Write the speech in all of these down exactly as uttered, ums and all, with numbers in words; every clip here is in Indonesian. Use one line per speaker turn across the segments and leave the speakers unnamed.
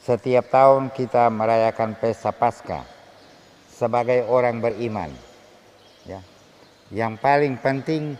Setiap tahun kita merayakan pesta Paskah sebagai orang beriman. Ya. Yang paling penting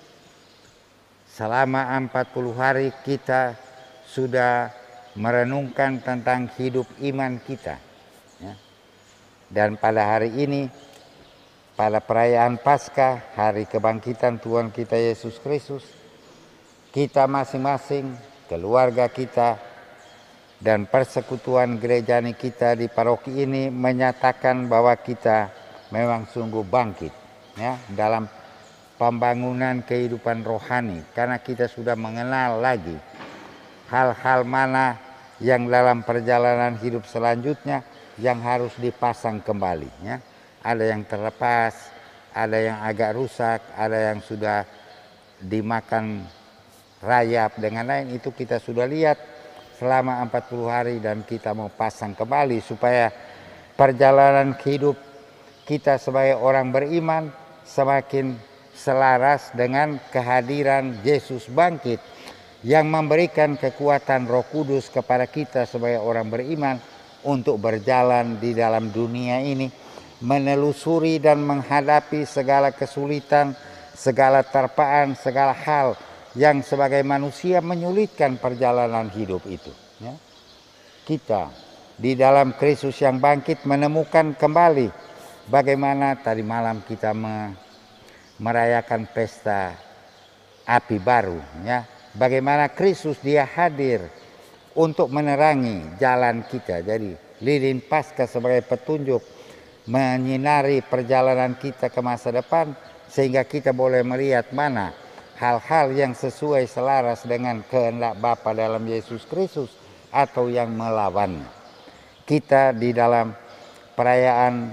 selama empat puluh hari kita sudah merenungkan tentang hidup iman kita. Ya. Dan pada hari ini, pada perayaan Paskah, hari kebangkitan Tuhan kita Yesus Kristus, kita masing-masing, keluarga kita, dan persekutuan gerejani kita di paroki ini menyatakan bahwa kita memang sungguh bangkit ya, dalam pembangunan kehidupan rohani, karena kita sudah mengenal lagi hal-hal mana yang dalam perjalanan hidup selanjutnya yang harus dipasang kembali ya. Ada yang terlepas, ada yang agak rusak, ada yang sudah dimakan rayap dengan lain, itu kita sudah lihat selama empat puluh hari dan kita mau pasang kembali supaya perjalanan hidup kita sebagai orang beriman semakin selaras dengan kehadiran Yesus bangkit yang memberikan kekuatan Roh Kudus kepada kita sebagai orang beriman untuk berjalan di dalam dunia ini, menelusuri dan menghadapi segala kesulitan, segala terpaan, segala hal yang sebagai manusia menyulitkan perjalanan hidup itu. Ya. Kita di dalam Kristus yang bangkit menemukan kembali bagaimana tadi malam kita me merayakan pesta api baru. Ya. Bagaimana Kristus dia hadir untuk menerangi jalan kita. Jadi lilin Paskah sebagai petunjuk menyinari perjalanan kita ke masa depan sehingga kita boleh melihat mana hal-hal yang sesuai selaras dengan kehendak Bapa dalam Yesus Kristus atau yang melawannya. Kita di dalam perayaan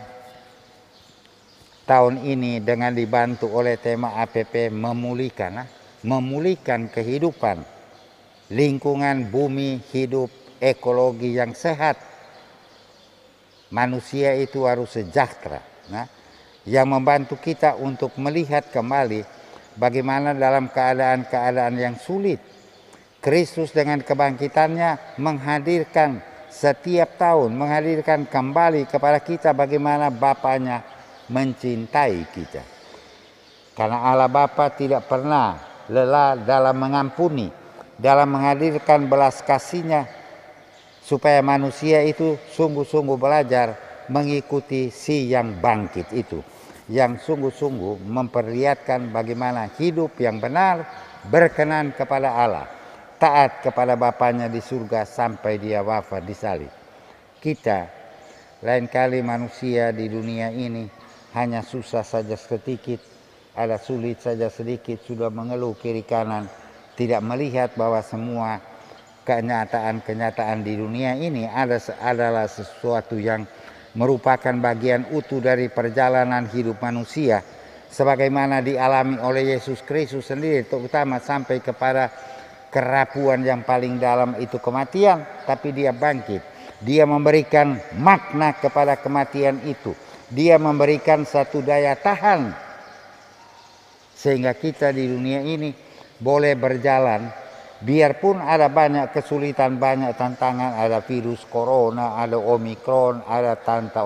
tahun ini dengan dibantu oleh tema A P P memulihkan, memulihkan kehidupan, lingkungan bumi, hidup, ekologi yang sehat. Manusia itu harus sejahtera. Nah, yang membantu kita untuk melihat kembali bagaimana dalam keadaan-keadaan yang sulit, Kristus dengan kebangkitannya menghadirkan setiap tahun, menghadirkan kembali kepada kita bagaimana Bapanya mencintai kita. Karena Allah Bapa tidak pernah lelah dalam mengampuni, dalam menghadirkan belas kasih-Nya, supaya manusia itu sungguh-sungguh belajar mengikuti si yang bangkit itu, yang sungguh-sungguh memperlihatkan bagaimana hidup yang benar, berkenan kepada Allah, taat kepada Bapanya di surga sampai dia wafat di salib. Kita lain kali manusia di dunia ini hanya susah saja sedikit, ada sulit saja sedikit, sudah mengeluh kiri kanan, tidak melihat bahwa semua kenyataan-kenyataan di dunia ini ada adalah sesuatu yang merupakan bagian utuh dari perjalanan hidup manusia sebagaimana dialami oleh Yesus Kristus sendiri, terutama sampai kepada kerapuan yang paling dalam itu kematian, tapi dia bangkit. Dia memberikan makna kepada kematian itu. Dia memberikan satu daya tahan sehingga kita di dunia ini boleh berjalan. Biarpun ada banyak kesulitan, banyak tantangan, ada virus corona, ada omikron, ada tanta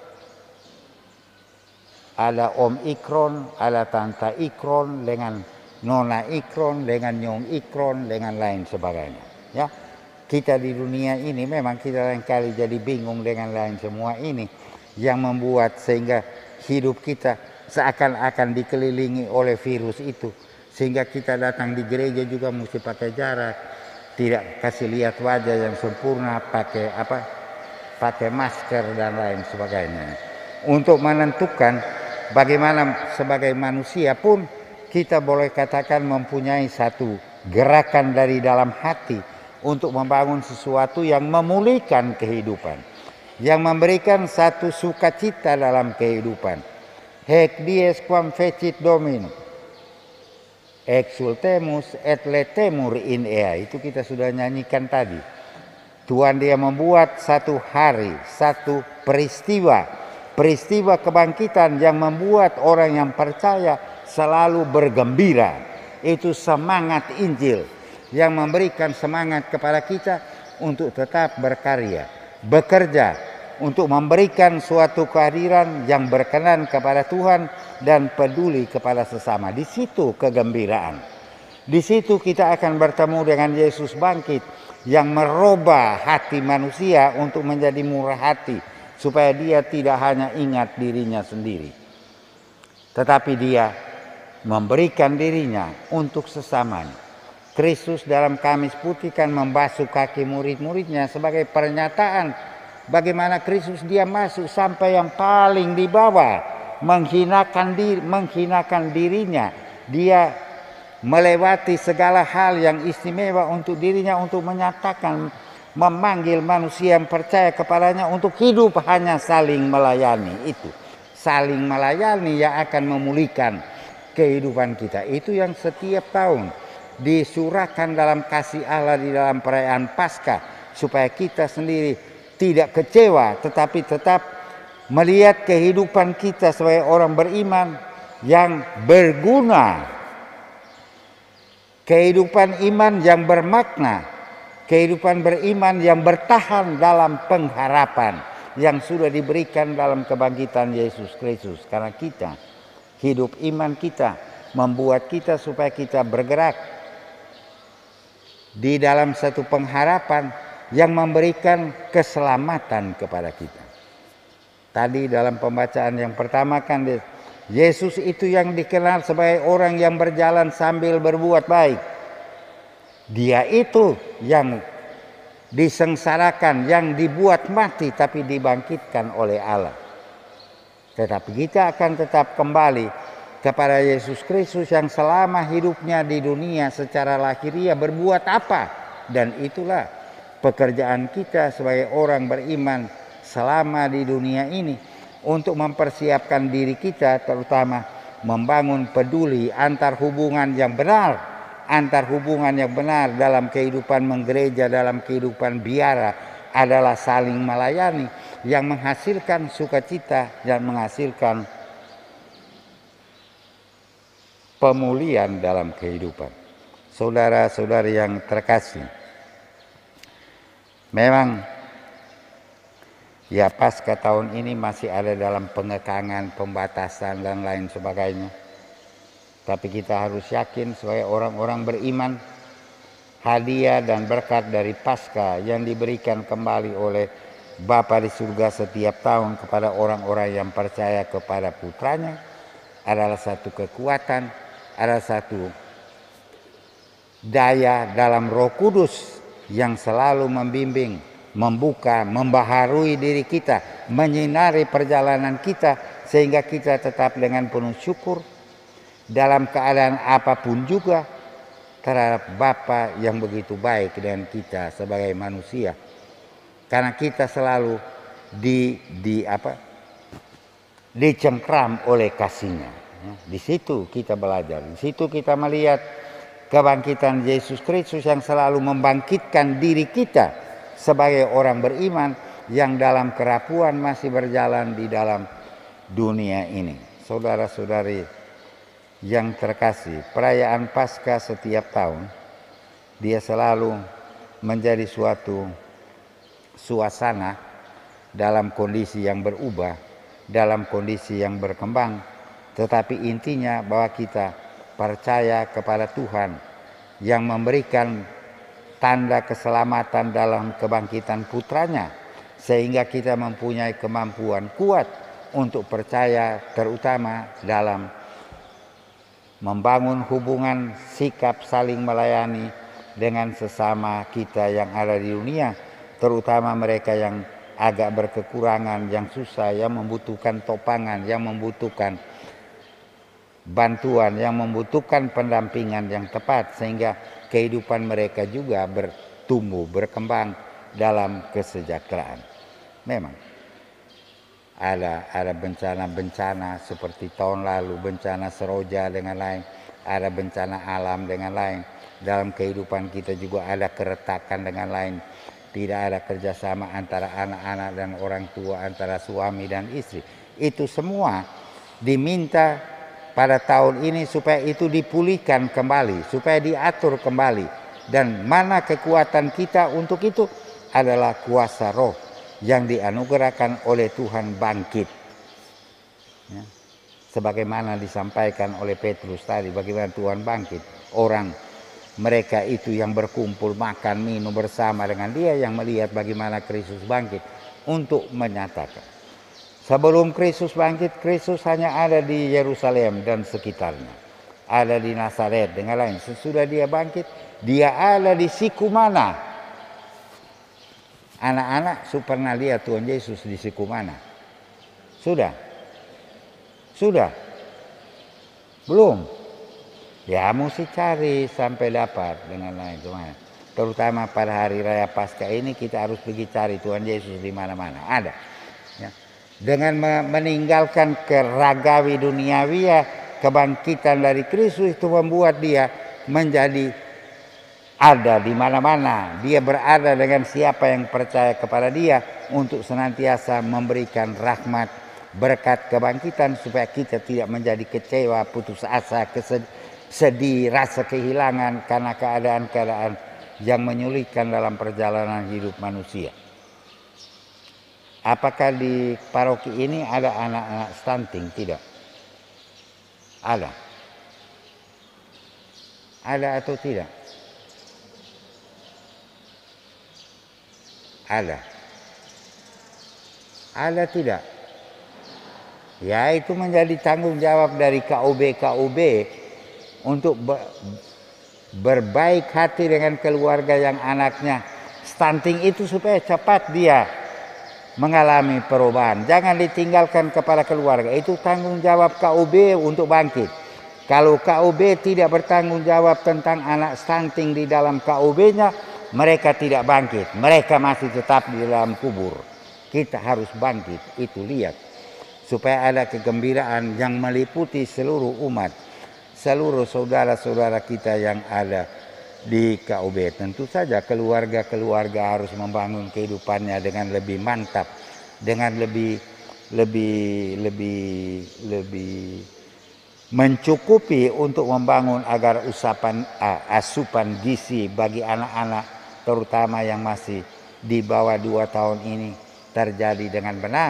ada omikron, ada tanta ikron dengan nona ikron, dengan nyong ikron, dengan lain sebagainya. Ya, kita di dunia ini memang kita lain kali jadi bingung dengan lain semua ini yang membuat sehingga hidup kita seakan-akan dikelilingi oleh virus itu. Sehingga kita datang di gereja juga mesti pakai jarak, tidak kasih lihat wajah yang sempurna, pakai apa, pakai masker dan lain sebagainya. Untuk menentukan bagaimana sebagai manusia pun kita boleh katakan mempunyai satu gerakan dari dalam hati untuk membangun sesuatu yang memulihkan kehidupan, yang memberikan satu sukacita dalam kehidupan. Haec dies quam fecit Domino, exultemus et letemur in ea, itu kita sudah nyanyikan tadi. Tuhan dia membuat satu hari, satu peristiwa, peristiwa kebangkitan yang membuat orang yang percaya selalu bergembira. Itu semangat Injil yang memberikan semangat kepada kita untuk tetap berkarya, bekerja untuk memberikan suatu kehadiran yang berkenan kepada Tuhan dan peduli kepada sesama. Di situ kegembiraan. Di situ kita akan bertemu dengan Yesus bangkit yang merubah hati manusia untuk menjadi murah hati, supaya dia tidak hanya ingat dirinya sendiri, tetapi dia memberikan dirinya untuk sesamanya. Kristus dalam Kamis Putih kan membasuh kaki murid-muridnya sebagai pernyataan bagaimana Kristus dia masuk sampai yang paling di bawah, menghinakan diri, menghinakan dirinya. Dia melewati segala hal yang istimewa untuk dirinya, untuk menyatakan, memanggil manusia yang percaya kepadanya untuk hidup hanya saling melayani. Itu saling melayani yang akan memulihkan kehidupan kita. Itu yang setiap tahun disurahkan dalam kasih Allah di dalam perayaan Paskah, supaya kita sendiri tidak kecewa, tetapi tetap melihat kehidupan kita sebagai orang beriman yang berguna. Kehidupan iman yang bermakna, kehidupan beriman yang bertahan dalam pengharapan yang sudah diberikan dalam kebangkitan Yesus Kristus. Karena kita, hidup iman kita membuat kita supaya kita bergerak di dalam satu pengharapan yang memberikan keselamatan kepada kita. Tadi dalam pembacaan yang pertama kan Yesus itu yang dikenal sebagai orang yang berjalan sambil berbuat baik. Dia itu yang disengsarakan, yang dibuat mati tapi dibangkitkan oleh Allah. Tetapi kita akan tetap kembali kepada Yesus Kristus yang selama hidupnya di dunia secara lahiriah berbuat apa. Dan itulah pekerjaan kita sebagai orang beriman selama di dunia ini, untuk mempersiapkan diri kita, terutama membangun peduli antar hubungan yang benar, antar hubungan yang benar dalam kehidupan menggereja, dalam kehidupan biara adalah saling melayani yang menghasilkan sukacita dan menghasilkan pemulihan dalam kehidupan. Saudara-saudari yang terkasih, memang ya Paskah tahun ini masih ada dalam pengekangan, pembatasan dan lain sebagainya. Tapi kita harus yakin sebagai orang-orang beriman, hadiah dan berkat dari Paskah yang diberikan kembali oleh Bapa di surga setiap tahun kepada orang-orang yang percaya kepada putranya adalah satu kekuatan, adalah satu daya dalam Roh Kudus yang selalu membimbing, membuka, membaharui diri kita, menyinari perjalanan kita, sehingga kita tetap dengan penuh syukur dalam keadaan apapun juga terhadap Bapa yang begitu baik dengan kita sebagai manusia. Karena kita selalu di, di apa, dicengkram oleh kasih-Nya. Di situ kita belajar, di situ kita melihat kebangkitan Yesus Kristus yang selalu membangkitkan diri kita sebagai orang beriman yang dalam kerapuan masih berjalan di dalam dunia ini. Saudara-saudari yang terkasih, perayaan Paskah setiap tahun dia selalu menjadi suatu suasana dalam kondisi yang berubah, dalam kondisi yang berkembang, tetapi intinya bahwa kita percaya kepada Tuhan yang memberikan tanda keselamatan dalam kebangkitan putranya, sehingga kita mempunyai kemampuan kuat untuk percaya, terutama dalam membangun hubungan sikap saling melayani dengan sesama kita yang ada di dunia, terutama mereka yang agak berkekurangan, yang susah, yang membutuhkan topangan, yang membutuhkan bantuan, yang membutuhkan pendampingan yang tepat, sehingga kehidupan mereka juga bertumbuh, berkembang dalam kesejahteraan. Memang ada ada bencana-bencana seperti tahun lalu, bencana Seroja dengan lain, ada bencana alam dengan lain. Dalam kehidupan kita juga ada keretakan dengan lain. Tidak ada kerjasama antara anak-anak dan orang tua, antara suami dan istri. Itu semua diminta pada tahun ini supaya itu dipulihkan kembali, supaya diatur kembali. Dan mana kekuatan kita untuk itu adalah kuasa roh yang dianugerahkan oleh Tuhan bangkit. Ya. Sebagaimana disampaikan oleh Petrus tadi, bagaimana Tuhan bangkit. Orang mereka itu yang berkumpul makan minum bersama dengan dia yang melihat bagaimana Kristus bangkit untuk menyatakan. Sebelum Kristus bangkit, Kristus hanya ada di Yerusalem dan sekitarnya. Ada di Nazaret dengan lain. Sesudah dia bangkit, dia ada di siku mana? Anak-anak pernah lihat Tuhan Yesus di siku mana? Sudah? Sudah? Belum? Ya mesti cari sampai dapat dengan lain kemana. Terutama pada hari raya Paskah ini kita harus pergi cari Tuhan Yesus di mana-mana. Ada. Ya. Dengan meninggalkan keragawi duniawi ya, kebangkitan dari Kristus itu membuat dia menjadi ada di mana-mana. Dia berada dengan siapa yang percaya kepada dia untuk senantiasa memberikan rahmat, berkat kebangkitan supaya kita tidak menjadi kecewa, putus asa, sedih, rasa kehilangan karena keadaan-keadaan yang menyulitkan dalam perjalanan hidup manusia. Apakah di paroki ini ada anak-anak stunting? Tidak. Ada. Ada atau tidak? Ada. Ada tidak? Ya itu menjadi tanggung jawab dari K U B K U B untuk berbaik hati dengan keluarga yang anaknya stunting itu supaya cepat dia mengalami perubahan. Jangan ditinggalkan kepada keluarga. Itu tanggung jawab K U B untuk bangkit. Kalau K U B tidak bertanggung jawab tentang anak stunting di dalam K U B-nya, mereka tidak bangkit. Mereka masih tetap di dalam kubur. Kita harus bangkit. Itu lihat. Supaya ada kegembiraan yang meliputi seluruh umat. Seluruh saudara-saudara kita yang ada di K U B. Tentu saja keluarga-keluarga harus membangun kehidupannya dengan lebih mantap, dengan lebih lebih lebih lebih mencukupi untuk membangun agar usapan asupan gizi bagi anak-anak terutama yang masih di bawah dua tahun ini terjadi dengan benar,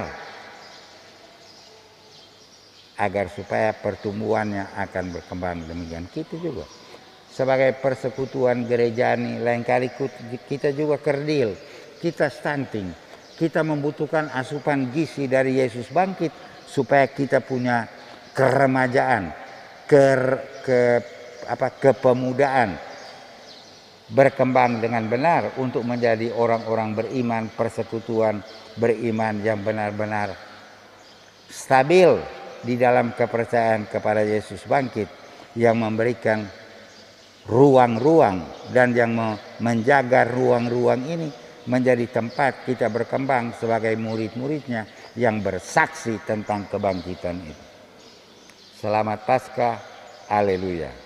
agar supaya pertumbuhannya akan berkembang demikian. Kita juga sebagai persekutuan gerejani lain kali kita juga kerdil, kita stunting, kita membutuhkan asupan gizi dari Yesus bangkit supaya kita punya keremajaan, ke, ke apa kepemudaan, berkembang dengan benar untuk menjadi orang-orang beriman, persekutuan beriman yang benar-benar stabil di dalam kepercayaan kepada Yesus bangkit yang memberikan ruang-ruang dan yang menjaga ruang-ruang ini menjadi tempat kita berkembang sebagai murid-muridnya yang bersaksi tentang kebangkitan itu. Selamat Paskah, haleluya.